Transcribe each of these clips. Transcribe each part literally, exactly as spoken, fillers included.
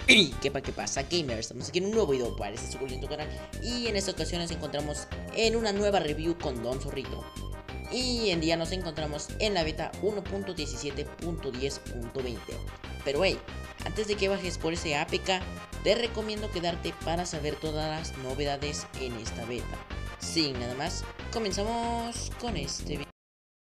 Y qué pa' qué pasa, gamers, estamos aquí en un nuevo video para este suculento canal. Y en esta ocasión nos encontramos en una nueva review con Don Zorrito. Y en día nos encontramos en la beta uno punto diecisiete punto diez punto veinte. Pero hey, antes de que bajes por ese A P K, te recomiendo quedarte para saber todas las novedades en esta beta. Sin nada más, comenzamos con este video.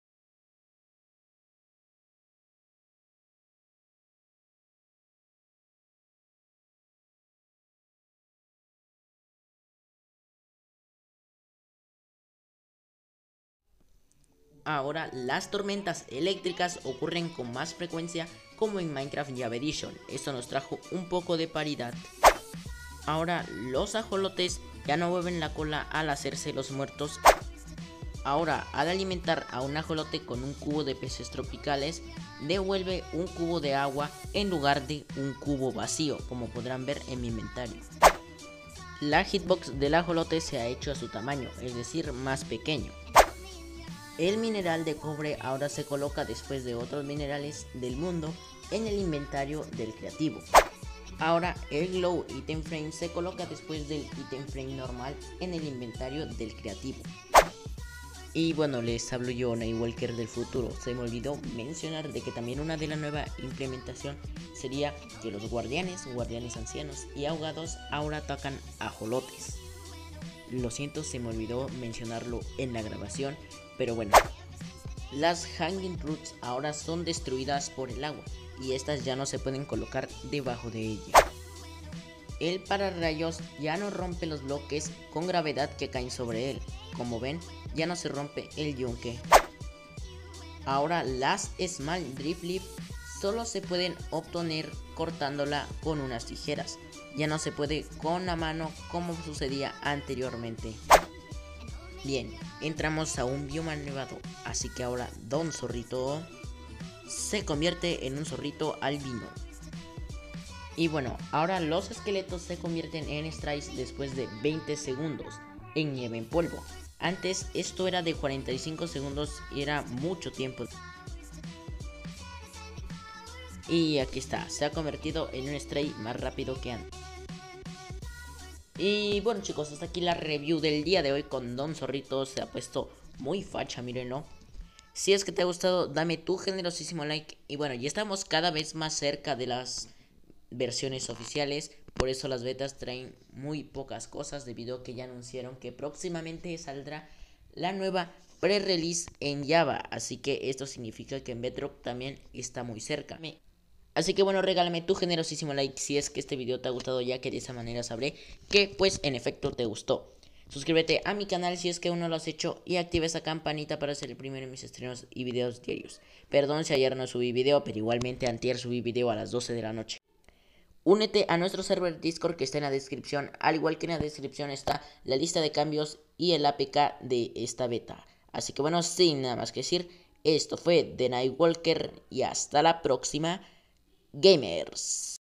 Ahora, las tormentas eléctricas ocurren con más frecuencia como en Minecraft Java Edition. Esto nos trajo un poco de paridad. Ahora, los ajolotes ya no mueven la cola al hacerse los muertos. Ahora, al alimentar a un ajolote con un cubo de peces tropicales, devuelve un cubo de agua en lugar de un cubo vacío, como podrán ver en mi inventario. La hitbox del ajolote se ha hecho a su tamaño, es decir, más pequeño. El mineral de cobre ahora se coloca después de otros minerales del mundo en el inventario del creativo. Ahora el glow item frame se coloca después del item frame normal en el inventario del creativo. Y bueno, les hablo yo, Nightwalker del futuro. Se me olvidó mencionar de que también una de la nueva implementación sería que los guardianes, guardianes ancianos y ahogados ahora atacan ajolotes. Lo siento, se me olvidó mencionarlo en la grabación, pero bueno. Las hanging roots ahora son destruidas por el agua y estas ya no se pueden colocar debajo de ella. El pararrayos ya no rompe los bloques con gravedad que caen sobre él. Como ven, ya no se rompe el yunque. Ahora las small drift leaf solo se pueden obtener cortándola con unas tijeras. Ya no se puede con la mano como sucedía anteriormente. Bien, entramos a un bioma nevado, así que ahora Don Zorrito se convierte en un zorrito albino. Y bueno, ahora los esqueletos se convierten en strikes después de veinte segundos en nieve en polvo. Antes esto era de cuarenta y cinco segundos y era mucho tiempo. Y aquí está, se ha convertido en un strike más rápido que antes. Y bueno chicos, hasta aquí la review del día de hoy con Don Zorrito. Se ha puesto muy facha, mírenlo. Si es que te ha gustado, dame tu generosísimo like. Y bueno, ya estamos cada vez más cerca de las versiones oficiales. Por eso las betas traen muy pocas cosas, debido a que ya anunciaron que próximamente saldrá la nueva pre-release en Java. Así que esto significa que en Bedrock también está muy cerca. Así que bueno, regálame tu generosísimo like si es que este video te ha gustado, ya que de esa manera sabré que pues en efecto te gustó. Suscríbete a mi canal si es que aún no lo has hecho y activa esa campanita para ser el primero en mis estrenos y videos diarios. Perdón si ayer no subí video, pero igualmente antier subí video a las doce de la noche. Únete a nuestro server Discord que está en la descripción, al igual que en la descripción está la lista de cambios y el A P K de esta beta. Así que bueno, sin nada más que decir, esto fue The Nightwalker y hasta la próxima, gamers.